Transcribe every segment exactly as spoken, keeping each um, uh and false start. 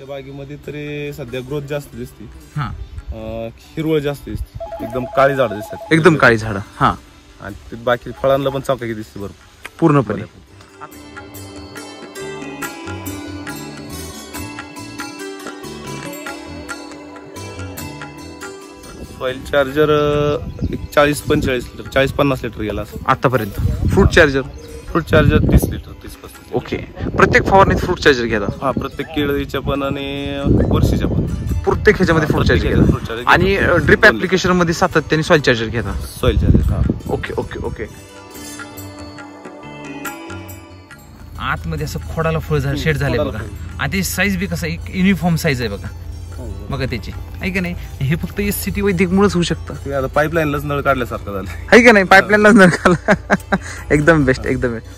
बागेमध्ये तरी सध्या ग्रोथ जास्त दिसते, हा हिरवळ जास्त दिसते, एकदम काळी झाड दिसतात, एकदम काळी झाड. हा आणि बाकी फळांना पण चौकाकी दिसते भरपूर पूर्णपणे. सॉइल चार्जर एक चाळीस पंचेचाळीस लिटर चाळीस पन्नास लिटर गेला आतापर्यंत. फ्रूट चार्जर फ्रूट चार्जर तीस लिटर तीस पस्तीस. ओके. प्रत्येक फवारणीत फ्रूट चार्जर घेता? हा, प्रत्येक केळीच्या पण आणि वर्षीच्या पण प्रत्येक ह्याच्यामध्ये फ्रूट चार्जर घेता. आणि ड्रिप ऍप्लिकेशन मध्ये सातत्याने सॉइल चार्जर घेता? Soil charger. हा. Okay okay okay. आतमध्ये असं खोडाला फळ झालं, शेड झाले बघा. आणि ती साईज बी कसं एक युनिफॉर्म साईज आहे बघा बघा त्याची, आहे का नाही? हे फक्त एस सी टी वैदिकमुळेच होऊ शकतं. आता पाईपलाईनलाच नळ काढल्यासारखं झालं, आहे का नाही? पाईपलाईनलाच नळ काढला. एकदम बेस्ट, एकदम बेस्ट.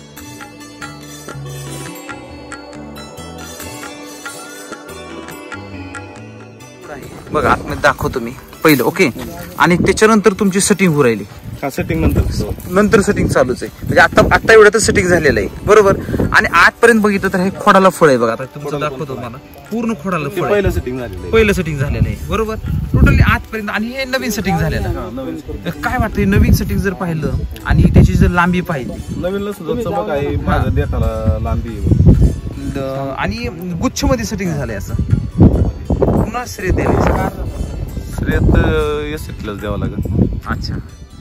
बघा आतमध्ये दाखवतो मी पहिलं. ओके. आणि त्याच्यानंतर तुमची सेटिंग होऊ राहिली. सेटिंग नंतर नंतर सेटिंग चालूच आहे, म्हणजे आता आता एवढ्यातच सेटिंग झालेलं आहे बरोबर. आणि आजपर्यंत बघितलं तर हे खोडाला फळ आहे बघा. आता तुमचं दाखवतो मला पूर्ण खोडाला फळ. पहिलं सेटिंग झालेलं पहिलं सेटिंग झालेलं आहे बरोबर टोटली आजपर्यंत. आणि हे नवीन सेटिंग झालेलं आहे. काय वाटतं नवीन सेटिंग जर पाहिलं आणि त्याची जर लांबी पाहिली, नवीनला सुद्धा चमक आहे, माझं देखाला लांबी आणि गुच्छ मध्ये सेटिंग झालंय असं पुन्हा श्रेय द्यायला श्रेयत एस सीलाच द्यावं लागेल. अच्छा.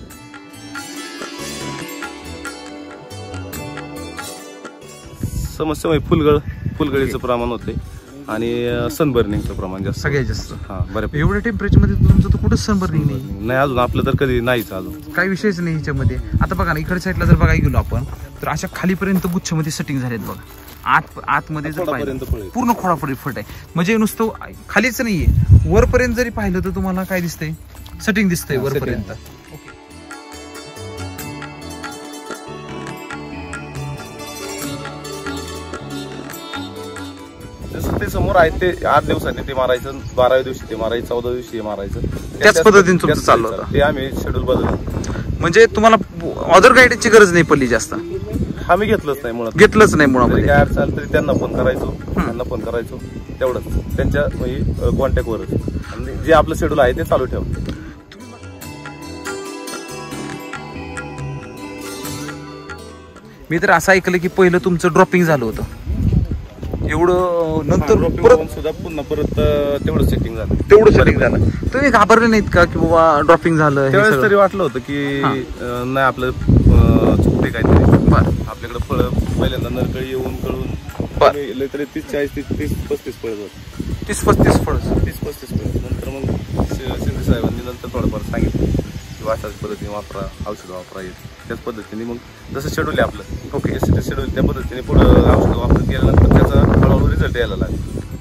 समस्या म्हणजे फुलगळ फुलगळीचं प्रमाण होते आणि सनबर्निंगचं प्रमाण जास्त, सगळ्यात जास्त. हा बरं. एवढ्या टेम्परेचर मध्ये तुमचं तर कुठं सनबर्निंग नाही? नाही अजून, आपलं तर कधी नाहीच अजून, काही विषयच नाही ह्याच्यामध्ये. आता बघा ना इकडच्या साईडला जर बघायला गेलो आपण तर अशा खालीपर्यंत गुच्छमध्ये सेटिंग झालेत बघा. आत आतमध्ये जर पाहिलं पूर्ण खोडापर्यंत फट आहे, म्हणजे नुसतं खालीच नाहीये, वरपर्यंत जरी पाहिलं तर तुम्हाला काय दिसतंय? सेटिंग दिसतंय वरपर्यंत. जसं ते समोर आहे ते आठ दिवसांनी ते मारायचं, बाराव्या दिवशी ते मारायचं, चौदा दिवशी मारायचं, त्याच पद्धतीने तुमचं चाललं होतं. ते आम्ही शेड्यूल बदललं, म्हणजे तुम्हाला अदर गाईडची गरज नाही पडली जास्त. आम्ही घेतलंच नाही मुळात, घेतलंच नाही मुळामध्ये. काय अडचण तरी त्यांना फोन करायचो, त्यांना फोन करायचो तेवढंच, त्यांच्या म्हणजे कॉन्टॅक्टवरच. आणि जे आपलं शेड्यूल आहे ते चालू ठेव. मी तर असं ऐकलं की पहिलं तुमचं ड्रॉपिंग झालं होतं एवढं, नंतर परत सुद्धा पुन्हा परत तेवढं सेटिंग झालं. तेवढं सेटिंग झालं. तुम्ही घाबरले नाहीत का की बाबा ड्रॉपिंग झालं? त्यावेळेस तरी वाटलं होतं की नाही आपलं चुकते काहीतरी. आपल्याकडे फळ पहिल्यांदा नरकळी येऊन कळून तरी तीस चाळीस तीस तीस पस्तीस फळ होत. तीस पस्तीस फळ तीस पस्तीस फळ नंतर मग शिंदे साहेबांनी नंतर थोडंफार सांगितलं की अशाच पद्धतीने वापरा, औषधं वापरा येत. त्याच पद्धतीने मग जसं शेड्यूल आहे आपलं, ओके शेड्यूल त्या पद्धतीने पुढं औषधं वापरत गेल्यानंतर त्याचा हळूहळू रिझल्ट यायला लागला.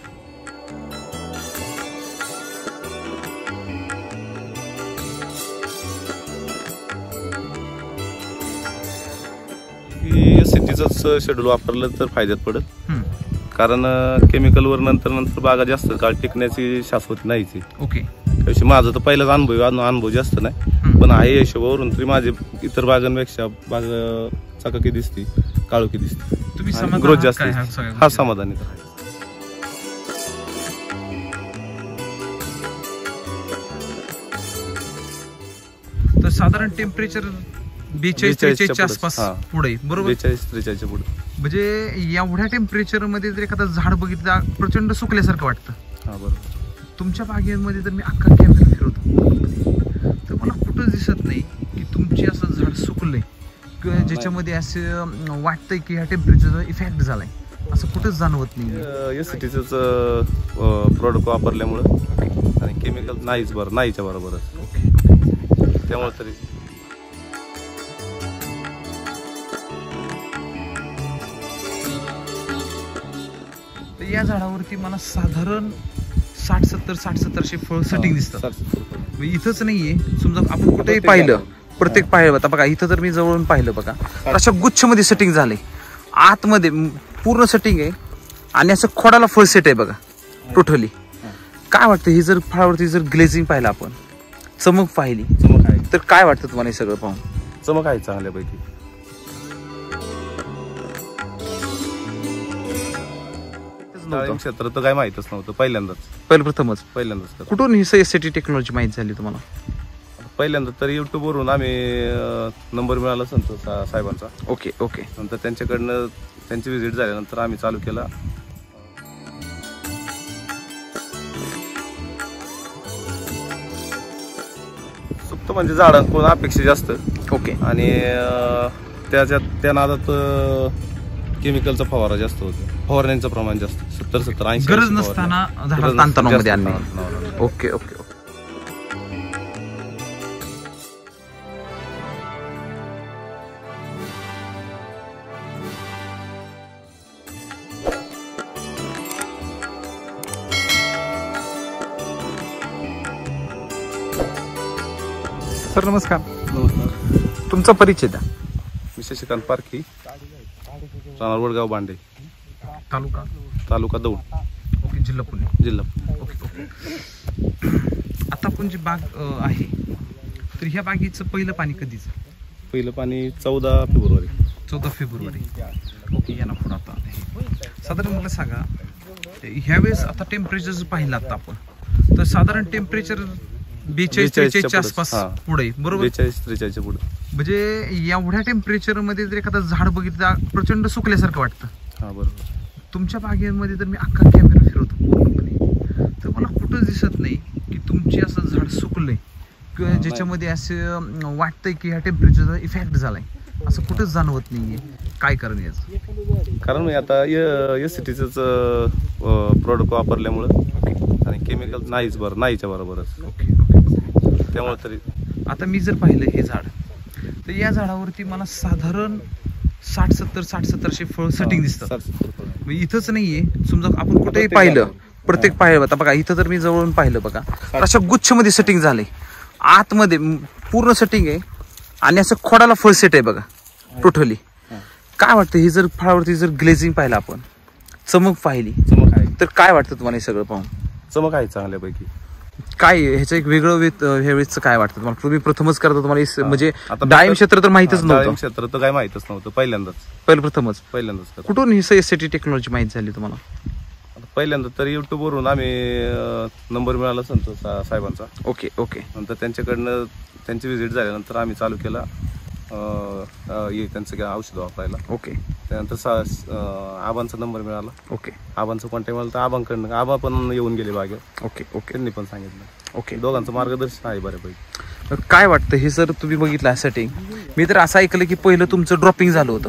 सिटीचंच शेड्यूल वापरलं तर फायद्यात पडत, कारण केमिकलवर नंतर नंतर बागा जास्त काळ टिकण्याची शाश्वती नाहीच. ओके. त्याविषयी माझा तर पहिलाच अनुभव अनुभव जास्त नाही, पण आहे हिशोबावरून तरी माझे इतर बागांपेक्षा बाग चकाकी दिसते, काळोखी दिसते, तुम्ही ग्रोथ जास्त. हा समाधानी तर आहे. तर साधारण टेम्परेचर बेचाळीस त्रेचाळीसच्या आसपास पुढे बरोबर, बेचाळीस त्रेचाळीसच्या पुढे. म्हणजे एवढ्या टेम्परेचर मध्ये जर एखादं झाड बघितलं प्रचंड सुकल्यासारखं वाटतं. हा बरोबर. तुमच्या बागेमध्ये जर मी अख्खा कॅमेरा फिरवतो तर मला कुठंच दिसत नाही की तुमची असं झाड सुकलंय किंवा ज्याच्यामध्ये असं वाटतंय की ह्या टेम्परेचरचा इफेक्ट झालाय, असं कुठंच जाणवत नाही. एस सिटीच प्रोडक्ट वापरल्यामुळं आणि केमिकल नाहीच बरं नाहीच्या बरोबरच, त्यामुळे तरी. या झाडावरती मला साधारण साठ सत्तर साठ सत्तरशे फळ सेटिंग दिसतात. इथंच नाहीये, समजा आपण कुठेही पाहिलं, प्रत्येक पाहिलं आता बघा इथं जर मी जवळून पाहिलं बघा अशा गुच्छ मध्ये सेटिंग झाले, आतमध्ये पूर्ण सेटिंग आहे आणि असं खोडाला फळ सेट आहे बघा टोटली. काय वाटतं हे जर फळावरती जर ग्लेझिंग पाहिलं आपण, चमक पाहिली, चमक आहे तर काय वाटतं तुम्हाला हे सगळं पाहून? चमक आहे चांगल्यापैकी. नव्हतं क्षेत्र तर काय माहितच नव्हतं, पहिल्यांदाच पहिलं प्रथमच पहिल्यांदाच कुठून ही एसटी टेक्नॉलॉजी माहिती झाली तुम्हाला? पहिल्यांदा तर युट्यूब वरून आम्ही नंबर मिळाला संतोष सा- साहेबांचा. ओके ओके नंतर त्यांच्याकडनं त्यांची व्हिजिट झाल्यानंतर आम्ही चालू केला. सुप्त म्हणजे झाडांकडून अपेक्षा जास्त ओके आणि अं, त्याच्यात त्या नादात केमिकलचा फवारा जास्त होतो, फवारण्यांचं प्रमाण जास्त सत्तर सत्तर ऐंशी गरज नसताना झाडाला ताणतणावामध्ये आणणे. ओके ओके ओके सर नमस्कार. नमस्कार. तुमचा परिचय द्या. मी शशिकांत पारखी, राहणार वडगाव बांडे, तालुका तालुका दौंड, ओके जिल्हा पुणे. जिल्हा. ओके ओके आता आपण जी बाग अ, आहे तर ह्या बागेचं पहिलं पाणी कधीच? पहिलं पाणी चौदा फेब्रुवारी. चौदा फेब्रुवारी. ओके या ना पुढं आता साधारण मला सांगा ह्यावेळेस आता टेम्परेचर जर पाहिलं आता आपण तर साधारण टेम्परेचर बेचाळीस त्रेचाळीसच्या आसपास हा. पुढे बरोबर. बेचाळीस त्रेचाळीसच्या पुढे म्हणजे एवढ्या टेम्परेचर मध्ये जर एखादं झाड बघितलं प्रचंड सुकल्यासारखं वाटतं. हा बरोबर. तुमच्या बागेमध्ये तर मी अख्खा कॅमेरा फिरवतो पूर्णपणे तर मला कुठंच दिसत नाही की तुमचे असं झाड सुकलंय किंवा हा, ज्याच्यामध्ये असं वाटतंय की ह्या टेम्परेचरचा इफेक्ट झालाय असं कुठंच जाणवत नाहीये. काय कारण याचं? कारण मी आता एस सी टीच प्रोडक्ट वापरल्यामुळं आणि केमिकल नाहीच बरं नाहीच्या बरोबरच ओके ओके त्यामुळे तरी आता मी जर पाहिलं हे झाड तर या झाडावरती मला साधारण साठ सत्तर साठ सत्तरशे फळ सेटिंग दिसतात. साठ सत्तर फळं. म्हणजे इथंच नाहीये समजा आपण कुठेही पाहिलं प्रत्येक पाहिलं आता बघा इथं तर मी जवळून पाहिलं बघा तर अशा गुच्छमध्ये सेटिंग झालंय आतमध्ये पूर्ण सेटिंग आहे आणि असं खोडाला फळ सेट आहे बघा टोटली. काय वाटतं हे जर फळावरती जर ग्लेझिंग पाहिलं आपण चमक पाहिली चमक आहे तर काय वाटतं तुम्हाला हे सगळं पाहून? चमक आहे चांगल्यापैकी. काय ह्याचं एक वेगळं वेत ह्यावेळेस काय वाटतं तुम्हाला? तुम्ही प्रथमच करता तुम्हाला हे म्हणजे आता डाळिंब क्षेत्र तर माहितच डाळिंब नव्हतं. क्षेत्र तर काय माहितच नव्हतं, पहिल्यांदाच पहिलं प्रथमच पहिल्यांदाच करतो. कुठून ही एसटी टेक्नॉलॉजी माहिती झाली तुम्हाला? आता पहिल्यांदा तर युट्यूब वरून आम्ही नंबर मिळाला संतोष सा- साहेबांचा. ओके ओके नंतर त्यांच्याकडनं त्यांची व्हिजिट झाल्यानंतर आम्ही चालू केला अं, अं, हे त्यांचं काय औषध वापरायला. ओके त्यानंतर सा अं, आबांचा नंबर मिळाला, ओके आबांचं कॉन्टॅक्ट मिळालं तर आबांकडनं आबा पण येऊन गेले बागेत, ओके ओके त्यांनी पण सांगितलं. ओके दोघांचं मार्गदर्शन आहे बऱ्यापैकी. तर काय वाटतं हे जर तुम्ही बघितलं सेटिंग मी तर असं ऐकलं की पहिलं तुमचं ड्रॉपिंग झालं होतं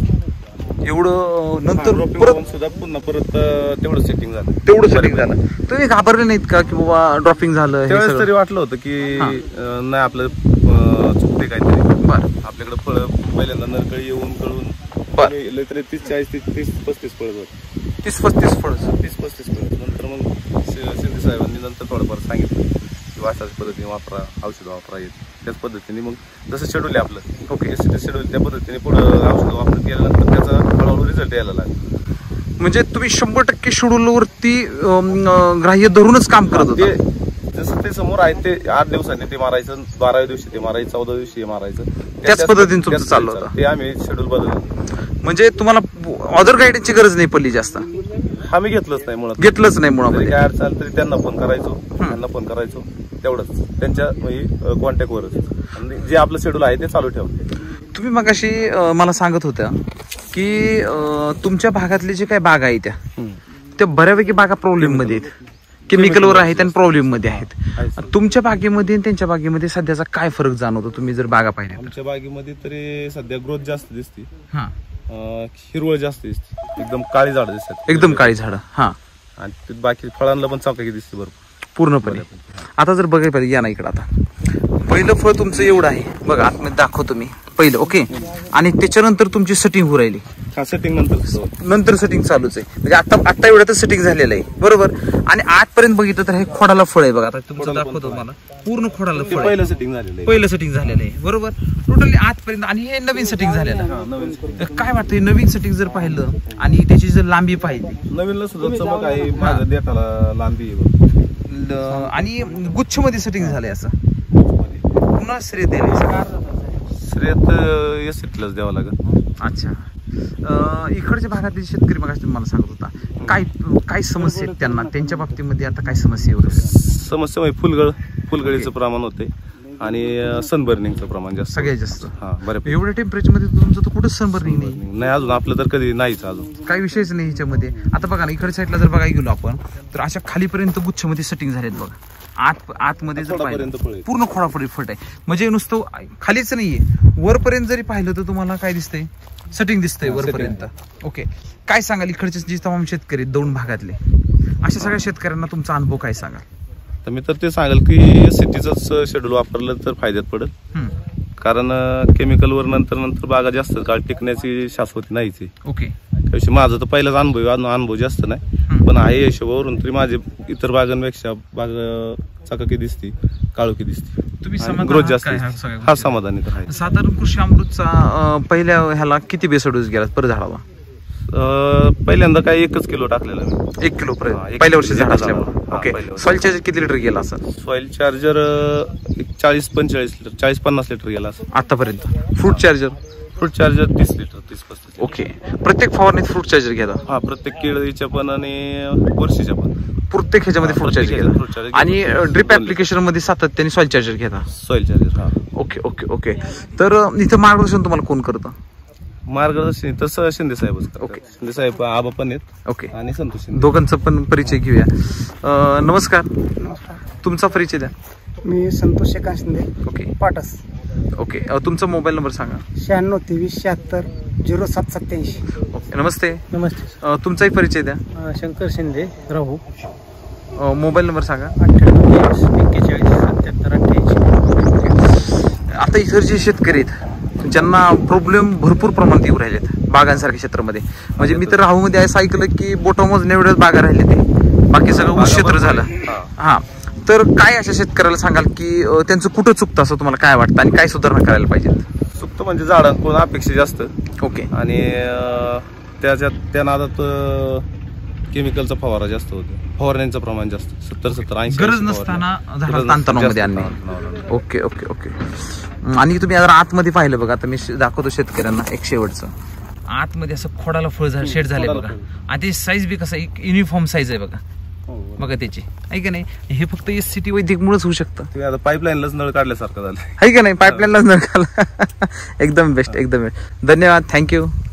एवढं नंतर Dropping परत होऊन सुद्धा पुन्हा परत अं, तेवढं सेटिंग झालं. तेवढं सेटिंग झालं. तुम्ही घाबरले नाहीत का की बाबा ड्रॉपिंग झालं हे त्यावेळेस सगळं? तरी वाटलं होतं की हा. अं, नाही आपलं अं, चुकते काहीतरी. बरं आपल्याकडे फळं पहिल्यांदा नरकळी येऊन कळून बरं. लय तरी तीस चाळीस तीस तीस पस्तीस फळं होत तीस पस्तीस फळ तीस पस्तीस फळं. नंतर मग शि- शिंदे साहेबांनी नंतर थोडंफार सांगितलं की अशाच पद्धतीने वापरा, औषधं वापरा येत त्याच पद्धतीने मग जसं शेड्यूल आहे आपलं ओके एस शेड्यूल त्या पद्धतीने पुढं औषधं वापरत गेल्यानंतर त्याचा हळूहळू रिझल्ट यायला लागला. म्हणजे तुम्ही शंभर टक्के शेड्यूलवरती ग्राह्य धरूनच काम करत होता. ते जसं ते समोर आहे ते आठ दिवसांनी ते मारायचं, बाराव्या दिवशी ते मारायचं, चौदा दिवशी हे मारायचं. त्याच पद्धतीने तुमचं त्याच चाललं पद्धतीने होतं. ते आम्ही शेड्यूल बदललं. म्हणजे तुम्हाला अदर गायडन्सची गरज नाही पडली जास्त, आम्ही घेतलंच नाही मुळात. घेतलंच नाही जरी मुळामध्ये. काय अडचण आली तरी त्यांना फोन करायचो, त्यांना फोन करायचो तेवढंच त्यांच्या म्हणजे कॉन्टॅक्टवरच आणि जे आपलं शेड्यूल आहे ते चालू ठेवलं. तुम्ही मगाशी अं, मला सांगत होत्या की अं, तुमच्या भागातले जे काही बागा आहेत त्या त्या बऱ्यापैकी बागा प्रॉब्लेम मध्ये आहेत, केमिकलवर आहेत आणि प्रॉब्लेम मध्ये आहेत. तुमच्या बागेमध्ये आणि त्यांच्या बागेमध्ये सध्याचा काय फरक जाणवतो तुम्ही जर बागा पाहिल्या? आमच्या बागेमध्ये तरी सध्या ग्रोथ जास्त दिसते, हा अं, हिरवळ जास्त दिसते, एकदम काळी झाड दिसतात, एकदम काळी झाडं. हा आणि ते बाकी फळांना पण चौकाकी दिसते भरपूर पूर्णपणे. आता जर बघायला पाहिजे या ना इकडं आता पहिलं फळ तुमचं एवढं आहे बघा आतमध्ये दाखवतो मी पहिलं ओके आणि त्याच्यानंतर तुमची सेटिंग होऊ राहिली, सेटिंग नंतर नंतर सेटिंग चालूच आहे म्हणजे आता आता एवढ्यातच सेटिंग झालेलं आहे बरोबर. आणि आजपर्यंत बघितलं तर हे खोडाला फळ आहे बघा. आता तुमचं दाखवतो मला पूर्ण खोडाला फळ आहे. पहिलं सेटिंग झालेलं आहे, पहिलं सेटिंग झालेलं आहे बरोबर टोटली आजपर्यंत. आणि हे नवीन सेटिंग झालेलं आहे. नवीन तर काय वाटतं हे नवीन सेटिंग जर पाहिलं आणि त्याची जर लांबी पाहिली नवीनला सुद्धा चमक आहे, माझं देठाला लांबी आहे ल- आणि गुच्छ मध्ये सेटिंग झालंय असं पुन्हा श्रेय द्यायला. श्रेयत एस सिटीलाच द्यावं लागेल. अच्छा अं, इकडच्या भागातले शेतकरी मग मला सांगत होता काय काय समस्या आहेत त्यांना, त्यांच्या बाबतीमध्ये आता काय समस्या एवढं? समस्या म्हणजे फुलगळ फुलगळीचं प्रमाण होते आणि सनबर्निंगचं प्रमाण जास्त सगळ्यात जास्त हा बऱ्यापैकी. एवढ्या टेम्परेचर मध्ये तुमचं तर कुठं सनबर्निंग नाही? नाही अजून आपलं तर कधी नाहीच अजून काही विषयच नाही ह्याच्यामध्ये. आता बघा ना इकडच्या साईडला जर बघायला गेलो आपण तर अशा खालीपर्यंत गुच्छमध्ये सेटिंग झालेत बघा. आत आतमध्ये जर पाहिलं खोडापर्यंत फळ आहे. पूर्ण खोडापर्यंत फट आहे. म्हणजे नुसतं खालीच नाहीये, वरपर्यंत जरी पाहिलं तर तुम्हाला काय दिसतंय? सेटिंग दिसतंय वरपर्यंत. ओके, काय सांगाल इकडचे जे तमाम शेतकरी आहेत दोन भागातले, अशा सगळ्या शेतकऱ्यांना तुमचा अनुभव काय सांगाल? तर मी तर ते सांगेल की सिटीचंच शेड्यूल वापरलं तर फायद्यात पडेल. हम्म. कारण केमिकलवर नंतर नंतर बागा जास्त काळ टिकण्याची शाश्वती नाहीच आहे. ओके, त्याविषयी माझा तर पहिलाच अनुभव आहे, अनुभव जास्त नाही हम्म. पण आहे हिशोबावरून तरी माझे इतर बागांपेक्षा बाग चकाकी दिसते, काळोखी दिसते, तुम्ही आणि समाधान ग्रोथ आहात जास्त काय ह्या दिसते. सगळ्या हा गोष्टीत? समाधानी तर आहे. साधारण कृषी अमृतचा अं, पहिल्या ह्याला किती बेस डोस गेला पर झाडाला? अं, पहिल्यांदा काय एकच किलो टाकलेलं मी. एक किलो हा, पर्यंत एक पहिल्या वर्षी किलो झाड झाड असल्यामुळे. हा, ओके, पहिल्या वर्षी. सॉइल चार्जर किती लिटर गेला असं सॉइल चार्जर एक चाळीस पंचेचाळीस लिटर चाळीस पन्नास लिटर गेला असं. आतापर्यंत? Fruit charger? फ्रूट चार्जर तीस लिटर तीस पस्तीस. ओके, प्रत्येक फवारणीत फ्रूट चार्जर घ्या. हा प्रत्येक केळीच्या पण आणि बुरशीच्या पण प्रत्येक ह्याच्यामध्ये हा, फ्रूट चार्जर प्रत्येक घ्या. fruit charger आणि घेतो. ड्रिप दोन ऍप्लिकेशन मध्ये सातत्याने सॉइल चार्जर घेता. सॉइल चार्जर हा. Okay okay okay. तर अं, इथं मार्गदर्शन तुम्हाला कोण करतं? मार्गदर्शन तसं शिंदे साहेबच करतात. ओके. शिंदे साहेब आबा पण आहेत ओके, आणि संतोष शिंदे. दोघांचा पण परिचय घेऊया. अं, नमस्कार, तुमचा परिचय द्या. मी संतोष शेखर शिंदे, ओके पाटस. ओके, अं, तुमचा मोबाईल नंबर सांगा. शहाण्णव तेवीस शहात्तर झिरो सात सत्याऐंशी. ओके, नमस्ते. नमस्ते. अं, तुमचाही परिचय द्या. अं, शंकर शिंदे राहू. अं, मोबाईल नंबर सांगा. अठ्ठ्याण्णव तेवीस एक्केचाळीस सत्याहत्तर अठ्ठ्याऐंशी. आता इतर जे शेतकरी आहेत ज्यांना प्रॉब्लेम भरपूर प्रमाणात येऊ राहिलेत बागांसारख्या क्षेत्रामध्ये, म्हणजे मी तर राहूमध्ये असं ऐकलं की बोटा मोजण्या एवढ्याच बागा राहिले, ते बाकी सगळं ऊस क्षेत्र झालं. हा. हा, तर काय अशा शेतकऱ्याला सांगाल की अं, त्यांचं कुठं चुकतं असं तुम्हाला काय वाटतं आणि काय सुधारणा करायला पाहिजे? चुकतं म्हणजे झाडांकडून अपेक्षा जास्त ओके, आणि अं, त्याच्यात त्या नादात केमिकलचा फवारा जास्त होतो, फवारण्यांचं प्रमाण जास्त सत्तर सत्तर ऐंशी गरज नसताना झाडाला ताणतणावामध्ये आणणे. Okay okay okay. आणि तुम्ही जर आतमध्ये पाहिलं बघा, आता मी शे- दाखवतो शेतकऱ्यांना एक शेवटचं. आतमध्ये असं खोडाला फळ झालं, शेड झाले खोडाला बघा. फळ. आणि ते साईज बी कसं एक युनिफॉर्म साईज आहे बघा. बघा त्याची, आहे का नाही? हे फक्त एस सी टी वैदिकमुळेच होऊ शकतं, तुम्ही आता पाईपलाईनलाच नळ काढल्यासारखं झालं. आहे का नाही? पाईपलाईनलाच नका. एकदम बेस्ट, एकदम बेस्ट. धन्यवाद, थँक्यू.